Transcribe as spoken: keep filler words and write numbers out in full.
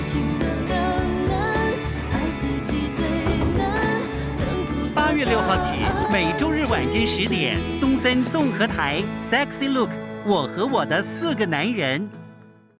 八月六号起，每周日晚间十点，东森综合台 Sexy Look， 我和我的四个男人。